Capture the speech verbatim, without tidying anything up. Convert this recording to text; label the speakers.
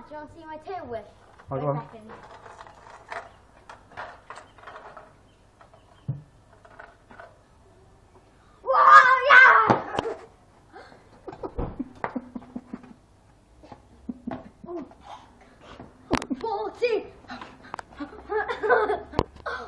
Speaker 1: Do you want to see my tail whip?
Speaker 2: Oh,
Speaker 1: Wait
Speaker 2: go
Speaker 1: a
Speaker 2: on.
Speaker 1: second.